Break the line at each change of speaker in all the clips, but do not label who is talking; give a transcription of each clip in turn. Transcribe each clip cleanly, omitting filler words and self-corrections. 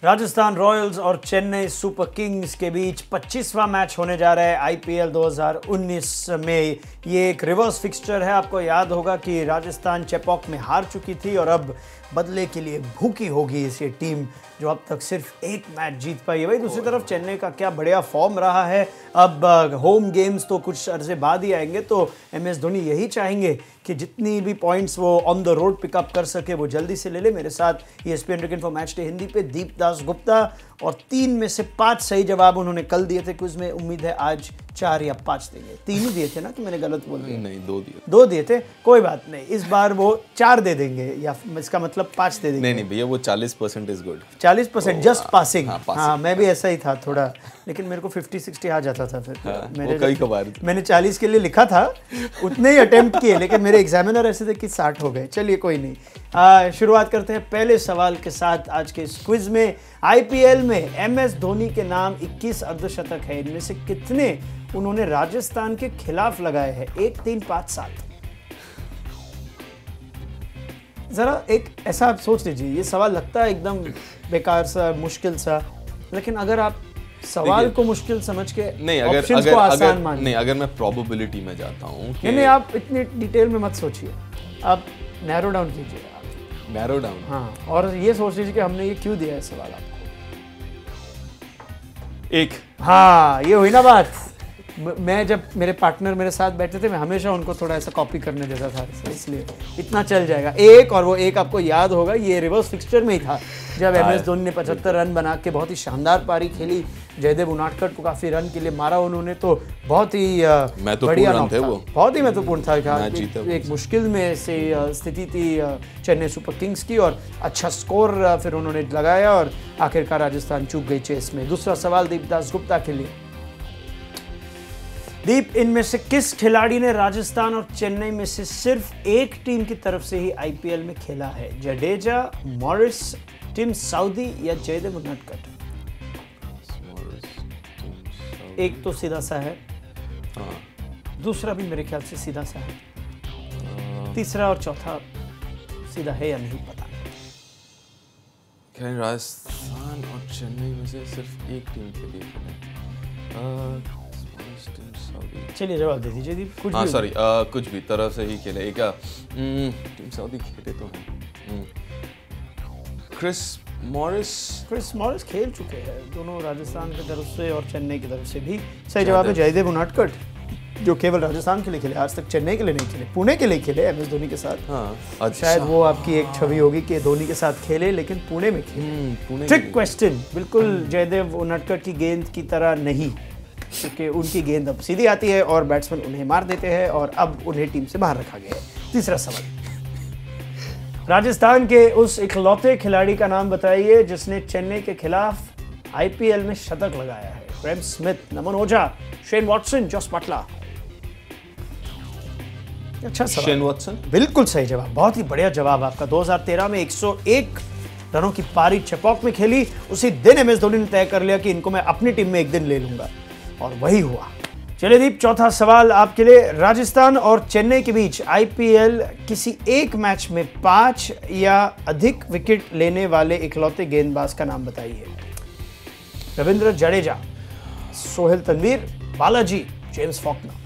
Rajasthan Royals और Chennai super Kings के बीच 25वां match होने जा रहा है आईपीएल 2019 में। ये एक रिवर्स फिक्सचर है। आपको याद होगा कि राजस्थान चेपॉक में हार चुकी थी और अब बदले के लिए भूखी होगी इस टीम जो अब तक सिर्फ एक मैच जीत पाई है। भाई दूसरी तरफ चेन्नई का क्या बढ़िया फॉर्म रहा है। अब होम गेम्स तो कुछ अर्से बाद ही आएंगे, तो एमएस धोनी यही चाहेंगे कि जितनी भी पॉइंट्स वो ऑन द रोड पिकअप कर सके वो जल्दी से ले ले। मेरे साथ ESPN cricket for match day Hindi पे दीप दास गुप्ता, और 3 में से 5 सही जवाब उन्होंने कल दिए थे क्विज में। उम्मीद है आज 4 या 5 देंगे। 3 ही दिए थे ना कि मैंने गलत बोल दिया?
नहीं, 2 दिए।
2 दिए थे, कोई बात नहीं। इस बार वो 4 दे देंगे, या इसका मतलब 5 दे देंगे।
नहीं भैया, वो 40% is good.
40% just passing.
passing।
हाँ, मैं भी ऐसा ही था थोड़ा, लेकिन मेरे को 50-60 आ जाता था फिर। मैंने 40 के लिए लिखा था, उतने ही अटेम्प्ट किए, लेकिन मेरे एग्जामिनर ऐसे थे कि 60 हो गए। चलिए कोई नहीं, शुरुआत करते हैं पहले सवाल के साथ आज के इस क्विज में। आईपीएल में एमएस धोनी के नाम 21 अर्धशतक है। इनमें से कितने उन्होंने राजस्थान के खिलाफ लगाए हैं? 1, 3, 5, 7। जरा एक ऐसा आप सोच लीजिए, ये सवाल लगता है एकदम बेकार सा, मुश्किल सा, लेकिन अगर आप सवाल को मुश्किल समझ के ऑप्शंस को आसान मान
नहीं, अगर मैं प्रोबेबिलिटी में जाता हूं कि
नहीं, आप इतनी डिटेल में मत सोचिए, आप नैरो डाउन कीजिए।
नैरो डाउन,
हाँ, और ये सोच लीजिए कि हमने ये क्यों दिया है सवाल आपको।
1।
हाँ, ये हुई ना बात। मैं जब मेरे पार्टनर मेरे साथ बैठे थे, मैं हमेशा उनको थोड़ा ऐसा कॉपी करने देता था, इसलिए इतना चल जाएगा। 1, और वो 1 आपको याद होगा, ये रिवर्स फिक्सचर में ही था जब एमएस धोनी ने 75 रन बना के बहुत ही शानदार पारी खेली। जयदेव उनादकट को काफी रन के लिए मारा उन्होंने, तो बहुत ही बढ़िया रन थे वो, बहुत ही महत्वपूर्ण था। एक मुश्किल में से स्थिति थी चेन्नई सुपर किंग्स की, और अच्छा स्कोर फिर उन्होंने लगाया और आखिरकार राजस्थान चूक गई चेस में। दूसरा सवाल दीप दास गुप्ता के लिए। दीप, इनमें से किस खिलाड़ी ने राजस्थान और चेन्नई में से सिर्फ एक टीम की तरफ से ही आईपीएल में खेला है? जडेजा, मॉरिस, टिम साउदी या जयदेव उनादकट? एक तो सीधा सा है, दूसरा भी मेरे ख्याल से सीधा सा है, तीसरा और चौथा सीधा है या नहीं पता।
राजस्थान और चेन्नई में से सिर्फ एक टीम के लिए खेले।
चलिए जवाब दे दीजिए दीप। कुछ
हाँ, सॉरी, कुछ भी तरह से ही खेले। क्या टीम साउदी खेले तो हैं। क्रिस मॉरिस
खेल चुके हैं दोनों, राजस्थान की तरफ से और चेन्नई की तरफ से भी। सही जवाब है जयदेव उनादकट, जो केवल राजस्थान के लिए खेले, आज तक चेन्नई के लिए नहीं खेले, पुणे के लिए खेले एमएस धोनी के साथ।
हाँ,
अच्छा। शायद वो आपकी एक छवि होगी कि धोनी के साथ खेले लेकिन पुणे में खेले। ट्रिक क्वेश्चन, बिल्कुल जयदेव उनादकट की गेंद की तरह नहीं, क्योंकि उनकी गेंद अब सीधी आती है और बैट्समैन उन्हें मार देते हैं, और अब उन्हें टीम से बाहर रखा गया है। तीसरा सवाल, राजस्थान के उस इकलौते खिलाड़ी का नाम बताइए जिसने चेन्नई के खिलाफ आईपीएल में शतक लगाया है? Graeme Smith, Naman Ojha, Shane Watson, Jos Buttler? अच्छा सवाल।
शेन वॉटसन
बिल्कुल सही जवाब, बहुत ही बढ़िया जवाब आपका। 2013 में 101 रनों की पारी चेपॉक में खेली। उसी दिन एमएस धोनी ने तय कर लिया कि इनको मैं अपनी टीम में एक दिन ले लूंगा, और वही हुआ। चलिए दीप, चौथा सवाल आपके लिए। राजस्थान और चेन्नई के बीच आईपीएल किसी एक मैच में 5 या अधिक विकेट लेने वाले इकलौते गेंदबाज का नाम बताइए? Ravindra Jadeja, Sohail Tanvir, Balaji, James Faulkner?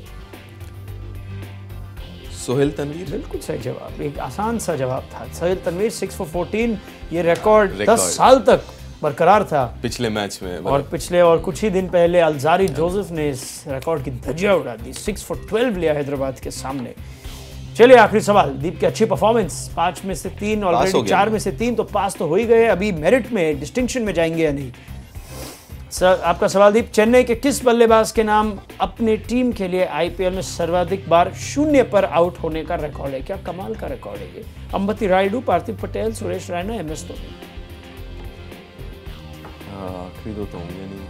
सोहेल तनवीर।
बिल्कुल सही जवाब, एक आसान सा जवाब था। सोहेल तनवीर 6 for 14, ये रिकॉर्ड 10 साल तक बरकरार था
पिछले मैच में,
और कुछ ही दिन पहले अल्जारी जोसेफ ने इस रिकॉर्ड की धज्जियां उड़ा दी। 6 for 12 लिया हैदराबाद के सामने। चलिए आखिरी सवाल। दीप की अच्छी परफॉर्मेंस, 5 में से 3, ऑलरेडी 4 में से 3 तो पास तो हो ही गए, अभी मेरिट में, डिस्टिंक्शन में जाएंगे या नहीं? सर, आपका सवाल दीप, चेन्नई के किस बल्लेबाज के नाम अपनी टीम के लिए आईपीएल में सर्वाधिक बार 0 पर आउट होने का रिकॉर्ड है? क्या कमाल का रिकॉर्ड है ये। अंबती रायडू, पार्थिव पटेल, सुरेश रैना, एमएस धोनी?
आखिरी दो तो होंगे नहीं।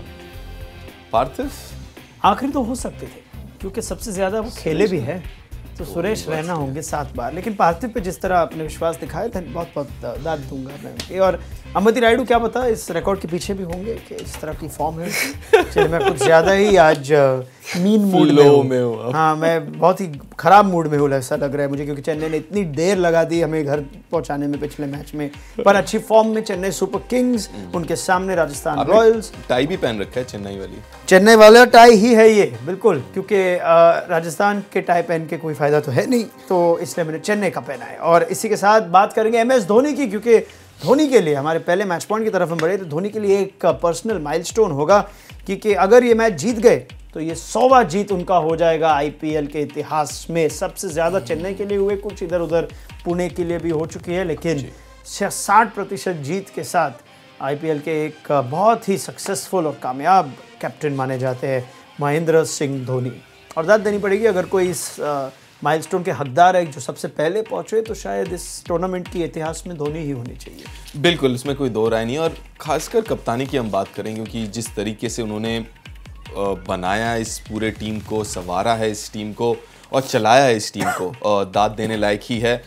पार्थिव
आखिरी तो हो सकते थे, क्योंकि सबसे ज्यादा वो खेले भी है। तो सुरेश रैना होंगे 7 बार। लेकिन पार्थिव पे जिस तरह आपने विश्वास दिखाया था, बहुत बहुत दाद दूंगा मैं उनकी। और अमति रायडू क्या पता इस रिकॉर्ड के पीछे भी होंगे कि इस तरह की फॉर्म है। चलिए, मैं कुछ ज़्यादा ही आज मीन मूड में हूँ। हाँ, मैं बहुत ही ख़राब मूड में हूँ ऐसा लग रहा है मुझे, क्योंकि चेन्नई ने इतनी देर लगा दी हमें घर पहुँचाने में पिछले मैच में। पर अच्छी फॉर्म में चेन्नई सुपर किंग्स, उनके सामने राजस्थान रॉयल्स।
टाई भी पहन रखा है
चेन्नई वाला टाई ही है ये, बिल्कुल, क्योंकि राजस्थान के टाई पहन के कोई फ़ायदा तो है नहीं, तो इसलिए मैंने चेन्नई का पहना है। और इसी के साथ बात करेंगे MS धोनी की, क्योंकि धोनी के लिए, हमारे पहले मैच पॉइंट की तरफ हम बढ़े, तो धोनी के लिए एक पर्सनल माइलस्टोन होगा, क्योंकि अगर ये मैच जीत गए तो ये 100वां जीत उनका हो जाएगा IPL के इतिहास में। सबसे ज़्यादा चेन्नई के लिए हुए, कुछ इधर उधर पुणे के लिए भी हो चुकी है, लेकिन 60% जीत के साथ IPL के एक बहुत ही सक्सेसफुल और कामयाब कैप्टन माने जाते हैं महेंद्र सिंह धोनी। और दाद देनी पड़ेगी, अगर कोई इस माइलस्टोन के हकदार है जो सबसे पहले पहुंचे, तो शायद इस टूर्नामेंट के इतिहास में धोनी ही होनी चाहिए।
बिल्कुल, इसमें कोई दो राय नहीं। और खासकर कप्तानी की हम बात करें, क्योंकि जिस तरीके से उन्होंने बनाया इस पूरे टीम को, संवारा है इस टीम को और चलाया है इस टीम को, दाद देने लायक ही है।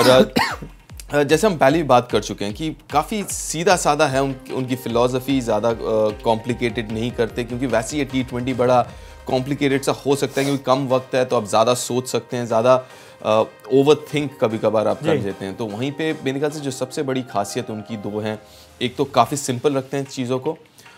और जैसे हम पहले भी बात कर चुके हैं कि काफ़ी सीधा साधा है उनकी फ़िलॉसफी, ज़्यादा कॉम्प्लिकेटेड नहीं करते, क्योंकि वैसे ये T20 बड़ा कॉम्प्लिकेटेड सा हो सकता है, क्योंकि कम वक्त है तो आप ज़्यादा सोच सकते हैं, ज़्यादा ओवर थिंक कभी कभार आप कर देते हैं। तो वहीं पे मेरे ख्याल से जो सबसे बड़ी खासियत उनकी दो हैं, एक तो काफ़ी सिंपल रखते हैं चीज़ों को,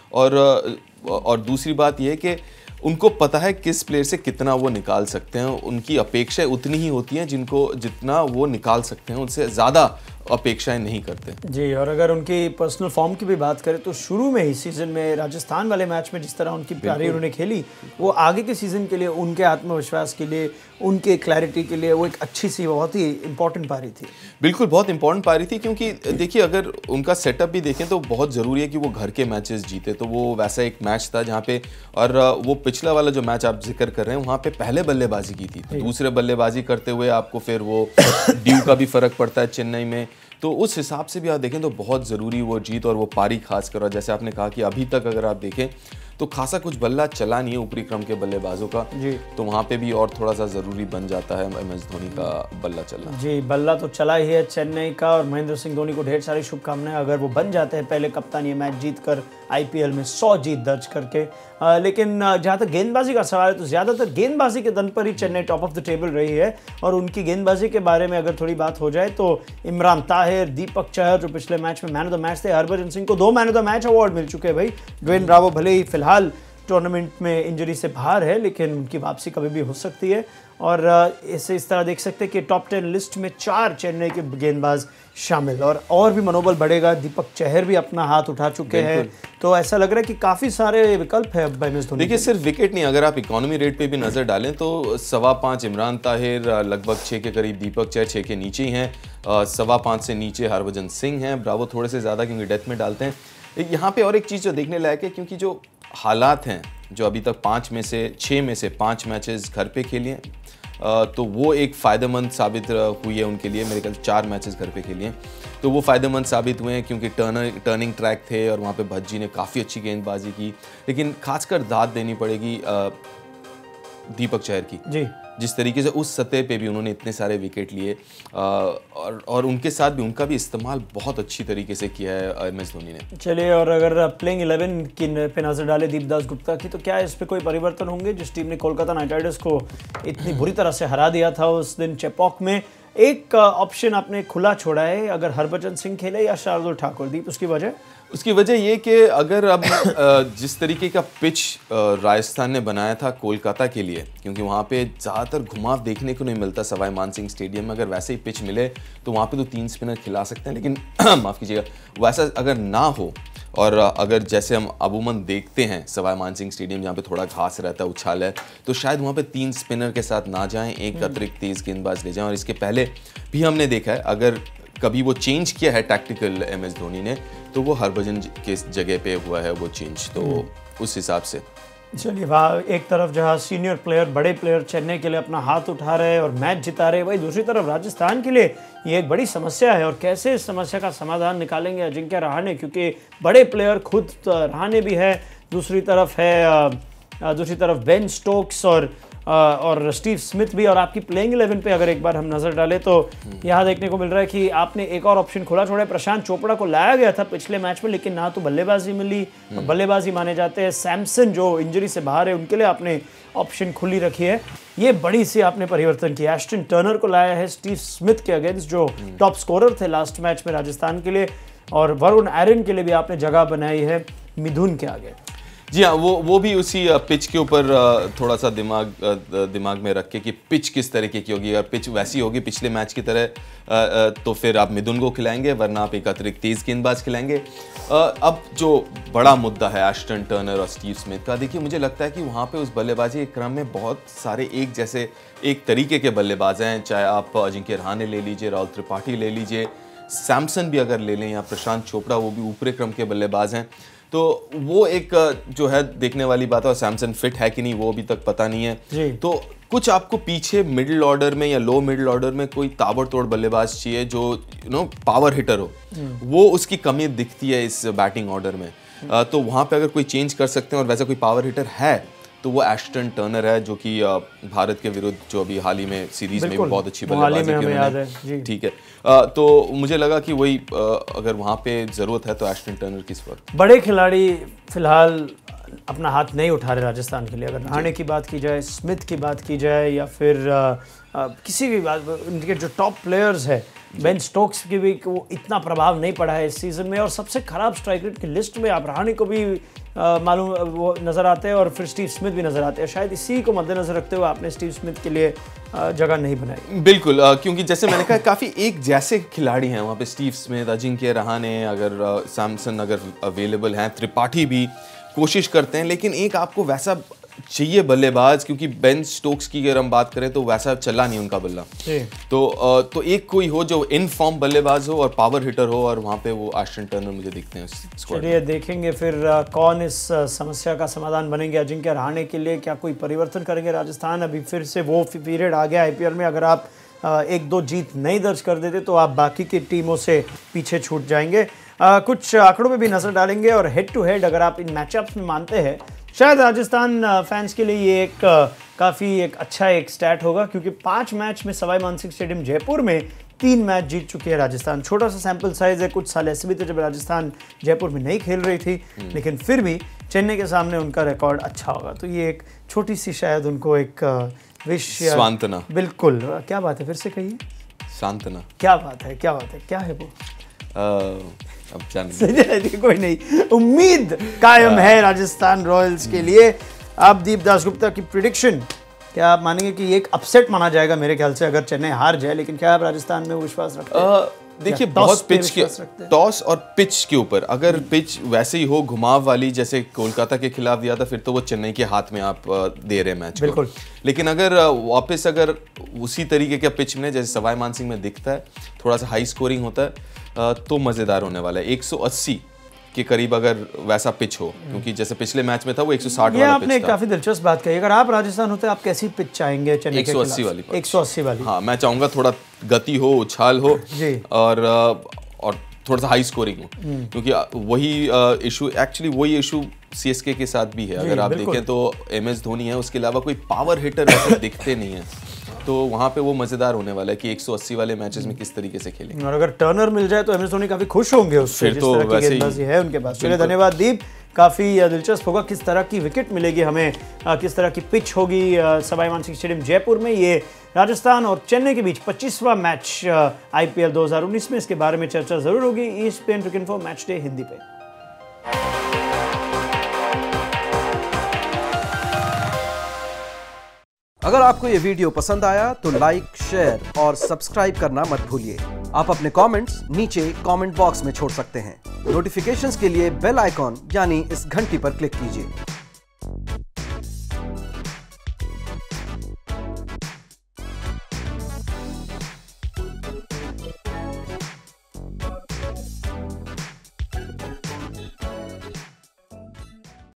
और दूसरी बात यह है कि उनको पता है किस प्लेयर से कितना वो निकाल सकते हैं। उनकी अपेक्षाएं उतनी ही होती हैं जितना वो निकाल सकते हैं, उनसे ज़्यादा अपेक्षाएं नहीं करते
जी। और अगर उनकी पर्सनल फॉर्म की भी बात करें, तो शुरू में ही सीज़न में राजस्थान वाले मैच में जिस तरह उनकी पारी उन्होंने खेली, वो आगे के सीज़न के लिए, उनके आत्मविश्वास के लिए, उनके क्लैरिटी के लिए वो एक अच्छी सी, बहुत ही इंपॉर्टेंट पारी थी।
बिल्कुल, बहुत इंपॉर्टेंट पारी थी, क्योंकि देखिए अगर उनका सेटअप भी देखें तो बहुत ज़रूरी है कि वो घर के मैचेस जीते। तो वो वैसा एक मैच था जहाँ पे, और वो पिछला वाला जो मैच आप जिक्र कर रहे हैं, वहाँ पे पहले बल्लेबाजी की थी, दूसरे बल्लेबाजी करते हुए आपको फिर वो ड्यू का भी फ़र्क पड़ता है चेन्नई में। तो उस हिसाब से भी आप देखें तो बहुत ज़रूरी वो जीत और वो पारी खासकर। और जैसे आपने कहा कि अभी तक अगर आप देखें तो खासा कुछ बल्ला चला नहीं है ऊपरी क्रम के बल्लेबाजों का जी। तो वहाँ पे भी और थोड़ा सा ज़रूरी बन जाता है MS धोनी का बल्ला चलना।
जी, बल्ला तो चला ही है चेन्नई का, और महेंद्र सिंह धोनी को ढेर सारी शुभकामनाएं अगर वो बन जाते हैं पहले कप्तान ये मैच जीत कर IPL में 100 जीत दर्ज करके। लेकिन जहाँ तक गेंदबाजी का सवाल है, तो ज़्यादातर गेंदबाजी के दम पर ही Chennai top of the table रही है। और उनकी गेंदबाजी के बारे में अगर थोड़ी बात हो जाए, तो इमरान ताहिर, दीपक चहर जो पिछले मैच में मैन ऑफ द मैच थे, हरभजन सिंह को 2 man of the match award मिल चुके हैं भाई। ड्वेन ब्रावो भले ही फिलहाल टूर्नामेंट में इंजरी से बाहर है, लेकिन उनकी वापसी कभी भी हो सकती है। और इसे इस तरह देख सकते हैं कि टॉप 10 लिस्ट में 4 चेन्नई के गेंदबाज शामिल, और भी मनोबल बढ़ेगा। दीपक चहर भी अपना हाथ उठा चुके हैं, तो ऐसा लग रहा है कि काफ़ी सारे विकल्प है MS धोनी।
देखिए, सिर्फ विकेट नहीं, अगर आप इकोनॉमी रेट पे भी नज़र डालें तो 5.25 इमरान ताहिर, लगभग 6 के करीब दीपक चहर, 6 के नीचे ही हैं, 5.25 से नीचे हरभजन सिंह हैं, ब्रावो थोड़े से ज़्यादा क्योंकि डेथ में डालते हैं। यहाँ पे और एक चीज़ जो देखने लायक है, क्योंकि जो हालात हैं, जो अभी तक 6 में से 5 मैचेस घर पे खेले हैं, तो वो एक फ़ायदेमंद साबित हुई है उनके लिए। मेरे ख्याल 4 मैचेस घर पे खेले हैं, तो वो फ़ायदेमंद साबित हुए हैं, क्योंकि टर्निंग ट्रैक थे और वहाँ पे भज्जी ने काफ़ी अच्छी गेंदबाजी की। लेकिन खासकर दाद देनी पड़ेगी दीपक चहर की जी, जिस तरीके से उस सतह पे भी उन्होंने इतने सारे विकेट लिए, और उनके साथ भी उनका भी इस्तेमाल बहुत अच्छी तरीके से किया है MS धोनी ने।
चलिए, और अगर प्लेइंग 11 की पे नजर डाले दीपदास गुप्ता की, तो क्या इस पे कोई परिवर्तन होंगे? जिस टीम ने कोलकाता नाइट राइडर्स को इतनी बुरी तरह से हरा दिया था उस दिन चेपॉक में, एक ऑप्शन आपने खुला छोड़ा है, अगर हरभजन सिंह खेले या शार्दुल ठाकुर। दीप,
उसकी वजह ये कि अगर अब जिस तरीके का पिच राजस्थान ने बनाया था कोलकाता के लिए, क्योंकि वहाँ पे ज़्यादातर घुमाव देखने को नहीं मिलता सवाई मानसिंह स्टेडियम में, अगर वैसे ही पिच मिले तो वहाँ पे तो 3 स्पिनर खिला सकते हैं, लेकिन माफ़ कीजिएगा, वैसा अगर ना हो, और अगर जैसे हम अमूमन देखते हैं सवाई मानसिंह स्टेडियम जहाँ पे थोड़ा घास रहता है, उछाल है, तो शायद वहाँ पे 3 स्पिनर के साथ ना जाएं, एक अतिरिक्त तेज़ गेंदबाज ले जाएं। और इसके पहले भी हमने देखा है, अगर कभी वो चेंज किया है टैक्टिकल MS धोनी ने, तो वो हरभजन के जगह पे हुआ है वो चेंज, तो उस हिसाब से।
चलिए, वहाँ एक तरफ जहाँ सीनियर प्लेयर, बड़े प्लेयर चेन्नई के लिए अपना हाथ उठा रहे हैं और मैच जिता रहे हैं, वही दूसरी तरफ राजस्थान के लिए ये एक बड़ी समस्या है। और कैसे इस समस्या का समाधान निकालेंगे अजिंक्य रहाणे, क्योंकि बड़े प्लेयर खुद रहाणे भी है, दूसरी तरफ बेन स्टोक्स और और स्टीव स्मिथ भी। और आपकी प्लेइंग 11 पे अगर एक बार हम नजर डालें तो यहाँ देखने को मिल रहा है कि आपने एक और ऑप्शन खोला छोड़ा। प्रशांत चोपड़ा को लाया गया था पिछले मैच में, लेकिन ना तो बल्लेबाजी मिली, बल्लेबाजी माने जाते हैं। सैमसन जो इंजरी से बाहर है, उनके लिए आपने ऑप्शन खुली रखी है। ये बड़ी सी आपने परिवर्तन किया। एस्टन टर्नर को लाया है स्टीव स्मिथ के अगेंस्ट, जो टॉप स्कोरर थे लास्ट मैच में राजस्थान के लिए, और वरुण एरन के लिए भी आपने जगह बनाई है मिथुन के आगे।
जी हाँ, वो भी उसी पिच के ऊपर थोड़ा सा दिमाग में रख के कि पिच किस तरीके की होगी। अगर पिच वैसी होगी पिछले मैच की तरह तो फिर आप मिथुन को खिलाएंगे, वरना आप एक अतिरिक्त तेज गेंदबाज खिलाएंगे। अब जो बड़ा मुद्दा है एस्टन टर्नर और स्टीव स्मिथ का, देखिए मुझे लगता है कि वहाँ पे उस बल्लेबाजी के क्रम में बहुत सारे एक तरीके के बल्लेबाज हैं। चाहे आप अजिंक्य रहाणे ले लीजिए, राहुल त्रिपाठी ले लीजिए, सैमसन भी अगर ले लें, या प्रशांत चोपड़ा, वो भी ऊपरी क्रम के बल्लेबाज हैं। तो वो एक जो है देखने वाली बात है। और सैमसन फिट है कि नहीं वो अभी तक पता नहीं है। तो कुछ आपको पीछे मिडिल ऑर्डर में या लो मिडिल ऑर्डर में कोई ताबड़तोड़ बल्लेबाज चाहिए जो पावर हिटर हो। वो उसकी कमी दिखती है इस बैटिंग ऑर्डर में। तो वहाँ पे अगर कोई चेंज कर सकते हैं और वैसा कोई पावर हिटर है तो वो एस्टन टर्नर है, जो कि भारत के विरुद्ध जो अभी हाल ही में सीरीज में भी बहुत अच्छी बल्लेबाजी की। ठीक है, तो मुझे लगा कि वही अगर वहाँ पे ज़रूरत है तो एस्टन टर्नर की इस वक्त।
बड़े खिलाड़ी फिलहाल अपना हाथ नहीं उठा रहे राजस्थान के लिए। अगर रहाणे की बात की जाए, स्मिथ की बात की जाए, या फिर किसी भी बात, उनके जो टॉप प्लेयर्स है, बेन स्टोक्स की भी वो इतना प्रभाव नहीं पड़ा है इस सीज़न में। और सबसे खराब स्ट्राइक रेट की लिस्ट में आप रहाणे को भी मालूम वो नज़र आते हैं, और फिर स्टीव स्मिथ भी नज़र आते हैं। शायद इसी को मद्देनज़र रखते हुए आपने स्टीव स्मिथ के लिए जगह नहीं बनाई।
बिल्कुल, क्योंकि जैसे मैंने कहा काफ़ी एक जैसे खिलाड़ी हैं वहाँ पे। स्टीव स्मिथ, अजिंक्य रहाणे, अगर सैमसन अगर अवेलेबल हैं, त्रिपाठी भी कोशिश करते हैं, लेकिन एक आपको वैसा चाहिए बल्लेबाज, क्योंकि बेन स्टोक्स की अगर हम बात करें तो वैसा चला नहीं उनका बल्ला। तो एक कोई हो जो इन फॉर्म बल्लेबाज हो और पावर हिटर हो, और वहाँ पे वो एस्टन टर्नर मुझे दिखते हैं स्क्वाड।
चलिए देखेंगे फिर कौन इस समस्या का समाधान बनेंगे। अजिंक्य रहाणे के लिए क्या कोई परिवर्तन करेंगे राजस्थान? अभी फिर से वो पीरियड आ गया आईपीएल में, अगर आप 1-2 जीत नहीं दर्ज कर देते तो आप बाकी की टीमों से पीछे छूट जाएंगे। कुछ आंकड़ों में भी नजर डालेंगे, और हेड टू हेड अगर आप इन मैचअप्स में मानते हैं, शायद राजस्थान फैंस के लिए ये काफ़ी एक अच्छा स्टैट होगा, क्योंकि 5 मैच में सवाई मानसिंह स्टेडियम जयपुर में 3 मैच जीत चुकी है राजस्थान। छोटा सा सैंपल साइज है, कुछ साल ऐसे भी थे जब राजस्थान जयपुर में नहीं खेल रही थी, लेकिन फिर भी चेन्नई के सामने उनका रिकॉर्ड अच्छा होगा। तो ये एक छोटी सी शायद उनको एक
सांत्वना।
बिल्कुल, क्या बात है, फिर से कहिए।
सांत्वना।
क्या बात है, क्या है वो?
अब जानिए।
कोई नहीं, उम्मीद कायम है राजस्थान रॉयल्स के लिए। आप दीप दासगुप्ता की प्रिडिक्शन, क्या आप मानेंगे कि ये एक अपसेट माना जाएगा मेरे ख्याल से अगर चेन्नई हार जाए, लेकिन क्या आप राजस्थान में विश्वास रखते हैं?
देखिए, बहुत पिच के टॉस और पिच के ऊपर, अगर पिच वैसे ही हो घुमाव वाली जैसे कोलकाता के खिलाफ दिया था, फिर तो वो चेन्नई के हाथ में आप दे रहे मैच
बिल्कुल।
लेकिन अगर वापस अगर उसी तरीके का पिच में जैसे सवाई मानसिंह में दिखता है, थोड़ा सा हाई स्कोरिंग होता है, तो मज़ेदार होने वाला है। 180 के करीब अगर वैसा पिच हो, क्योंकि जैसे पिछले मैच में था वो 160 वाला पिच था।
आपने काफी दिलचस्प बात कही। अगर आप राजस्थान होते आप कैसी पिच चाहेंगे चेन्नई के खिलाफ?
180 वाली।
180 वाली।
हाँ, मैं चाहूंगा थोड़ा गति हो, उछाल हो
जी।
और थोड़ा सा हाई स्कोरिंग हो, क्योंकि वही इशू सीएसके के साथ भी है। अगर आप देखें तो MS धोनी है, उसके अलावा कोई पावर हिटर वैसे दिखते नहीं है। तो वहाँ पे वो मजेदार होने वाला है कि 180 वाले मैचेस में किस तरीके से खेलेंगे।
और अगर टर्नर मिल जाए तो MS धोनी काफी खुश होंगे उससे,
फिर तो वैसे ही
है उनके पास। चलिए, धन्यवाद दीप। काफ़ी दिलचस्प होगा किस तरह की विकेट मिलेगी हमें, किस तरह की पिच होगी सवाई मानसिंह स्टेडियम जयपुर में। ये राजस्थान और चेन्नई के बीच 25वां मैच IPL 2019 में, इसके बारे में चर्चा जरूर होगी ESPN Cricinfo match day Hindi पे।
अगर आपको ये वीडियो पसंद आया तो लाइक, शेयर और सब्सक्राइब करना मत भूलिए। आप अपने कमेंट्स नीचे कमेंट बॉक्स में छोड़ सकते हैं। नोटिफिकेशंस के लिए बेल आइकॉन यानी इस घंटी पर क्लिक कीजिए।